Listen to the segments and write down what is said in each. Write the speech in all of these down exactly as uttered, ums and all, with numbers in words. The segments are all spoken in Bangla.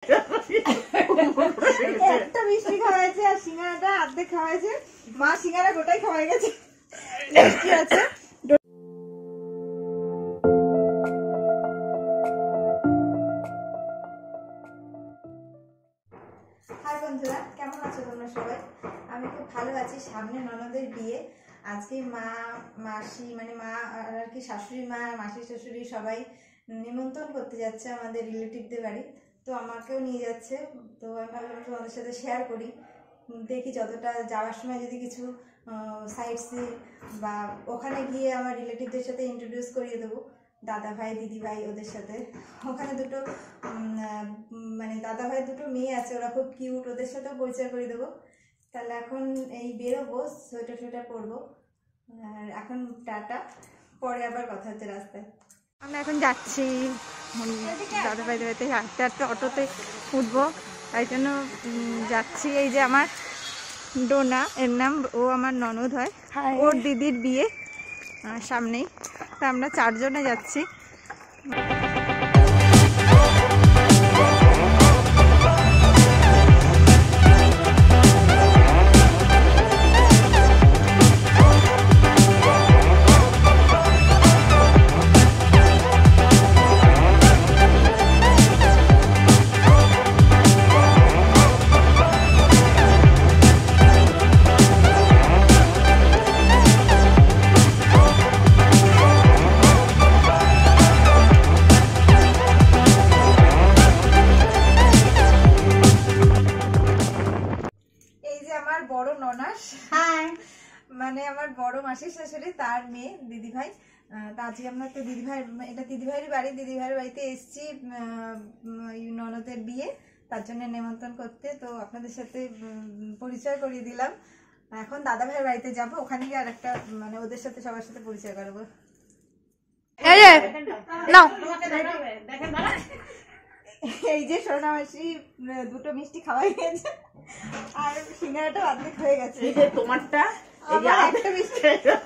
একটা মিষ্টি খাওয়াইছে আর সিঙ্গারাটা অর্ধেক খাওয়াইছে। মা সিঙ্গারা গোটাই খাওয়াই গেছে। মিষ্টি আছে। হাই বন্ধুরা, কেমন আছো তোমরা সবাই? আমি খুব ভালো আছি। সামনে ননদের বিয়ে। আজকে মা মাসি মানে মা আর কি শাশুড়ি মা মাসি শাশুড়ি সবাই নিমন্ত্রণ করতে যাচ্ছে আমাদের রিলেটিভদের বাড়ি। তো আমাকেও নিয়ে যাচ্ছে। তো আমি ভাবলাম তোমাদের সাথে শেয়ার করি, দেখি যতটা যাওয়ার সময় যদি কিছু সাইট সি বা ওখানে গিয়ে আমার রিলেটিভদের সাথে ইন্ট্রোডিউস করিয়ে দেবো, দাদা ভাই দিদি ভাই ওদের সাথে। ওখানে দুটো মানে দাদা ভাই দুটো মেয়ে আছে, ওরা খুব কিউট, ওদের সাথেও পরিচয় করে দেবো। তাহলে এখন এই বেরোবো, সোয়েটার সোয়েটার পরবো। আর এখন টাটা, পরে আবার কথা হচ্ছে রাস্তায়। আমরা এখন যাচ্ছি দাদা ভাই বাড়িতে, হাঁটতে হাঁটতে অটোতে উঠবো, তাই জন্য যাচ্ছি। এই যে আমার ডোনা, এর নাম, ও আমার ননদ হয়, ওর দিদির বিয়ে সামনেই। তা আমরা চারজনে যাচ্ছি। মানে আমার বড় মাসির শাশুড়ি, তার মেয়ে দিদি ভাই। তা আজকে আমরা তো দিদি ভাই, এটা দিদি ভাইয়ের বাড়ি, দিদি ভাইয়ের বাড়িতে এসছি ননদের বিয়ে, তার জন্য নেমন্তন্ন করতে। তো আপনাদের সাথে পরিচয় করিয়ে দিলাম। এখন দাদা ভাইয়ের বাড়িতে যাব, ওখানে গিয়ে আর একটা মানে ওদের সাথে সবার সাথে পরিচয় করবো। এই যে সোনা মাসি দুটো মিষ্টি খাওয়াই গেছে, আর সিঙ্গারাটা অর্ধেক হয়ে গেছে। তোমারটা একটা মিষ্টি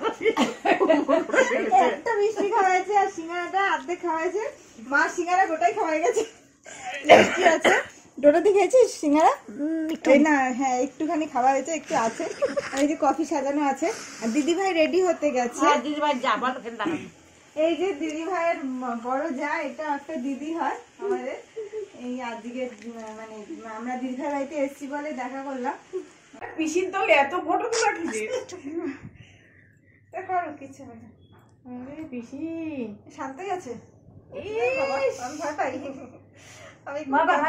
একটা মিষ্টি খাওয়াইছে আর সিঙ্গারাটা অর্ধেক খাওয়াইছে। মা সিঙ্গারা গোটাই খাওয়াই গেছে। মিষ্টি আছে। ডোনাতে খেয়েছিস সিঙ্গারা? না, হ্যাঁ একটুখানি খাওয়া হয়েছে, একটু আছে। এই যে কফি সাজানো আছে। আর দিদি ভাই রেডি হতে গেছে। দিদি ভাই যাবার, এই যে দিদি ভাইয়ের বড় যা, এটা একটা দিদি হয় আমাদের। এই আজকে মানে আমরা দিদি ভাই বাড়িতে এসছি বলে দেখা করলাম। পিসির তো এত ফটো তোলা কি করো, কিছু হবে না। পিসি শান্তই আছে। আমি ভয় পাই। আমি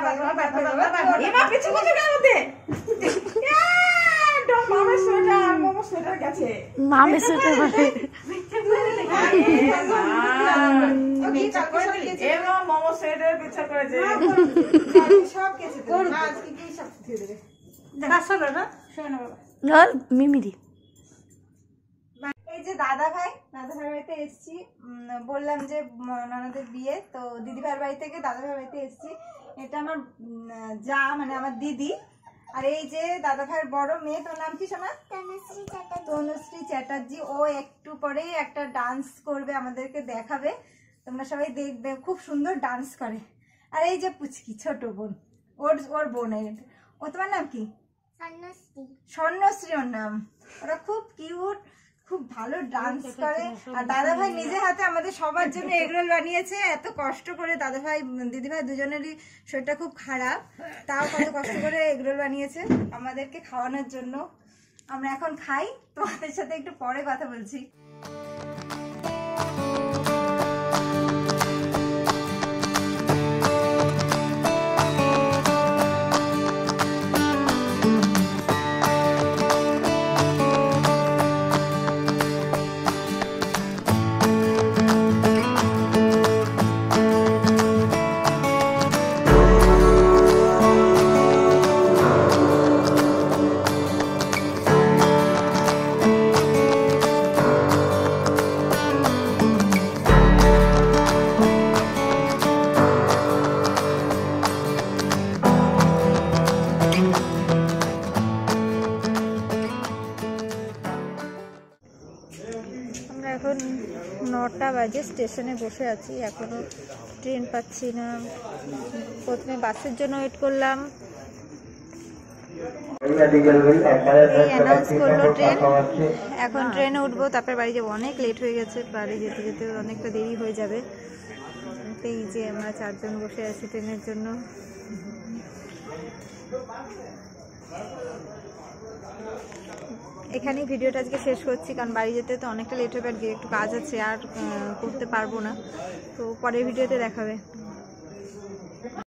মিমিদি। এই যে দাদা ভাই, দাদা ভাইয়ের বাড়িতে এসছি, বললাম যে ননদের বিয়ে, তো দিদি ভাইয়ের বাড়ি থেকে দাদা ভাইয়ের বাড়িতে এসছি। এটা আমার যা মানে আমার দিদি। আর এই যে দাদা ভাইয়ের বড় মেয়ে, তোর নাম কি সোনা? তনুশ্রী চ্যাটার্জি। তনুশ্রী চ্যাটার্জি। ও একটু পরেই একটা ডান্স করবে, আমাদেরকে দেখাবে, তোমরা সবাই দেখবে, খুব সুন্দর ডান্স করে। আর এই যে পুচকি ছোট বোন, ওর ওর বোন। ও তোমার নাম কি? স্বর্ণশ্রী। স্বর্ণশ্রী ওর নাম। ওরা খুব কিউট, খুব ভালো ডান্স করে। আর দাদা ভাই নিজে হাতে আমাদের সবার জন্য এগরোল বানিয়েছে। এত কষ্ট করে দাদা ভাই দিদি ভাই দুজনেরই শরীরটা খুব খারাপ, তাও কত কষ্ট করে এগরোল বানিয়েছে আমাদেরকে খাওয়ানোর জন্য। আমরা এখন খাই, তোমাদের সাথে একটু পরে কথা বলছি। বাজে, স্টেশনে বসে আছি, এখনো ট্রেন পাচ্ছি না। প্রথমে বাসের জন্য ওয়েট করলাম, এই অ্যানাউন্স করলো ট্রেন, এখন ট্রেনে উঠবো, তারপরে বাড়ি যাবো। অনেক লেট হয়ে গেছে, বাড়ি যেতে যেতে অনেকটা দেরি হয়ে যাবে। এই যে আমরা চারজন বসে আছি ট্রেনের জন্য। এখানেই ভিডিওটা আজকে শেষ করছি, কারণ বাড়ি যেতে তো অনেকটা লেট হবে, আর গিয়ে একটু কাজ আছে, আর করতে পারবো না। তো পরের ভিডিওতে দেখাবে।